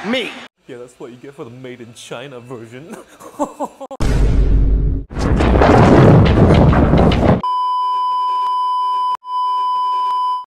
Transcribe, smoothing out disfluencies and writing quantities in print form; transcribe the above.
Me. Yeah, that's what you get for the Made in China version.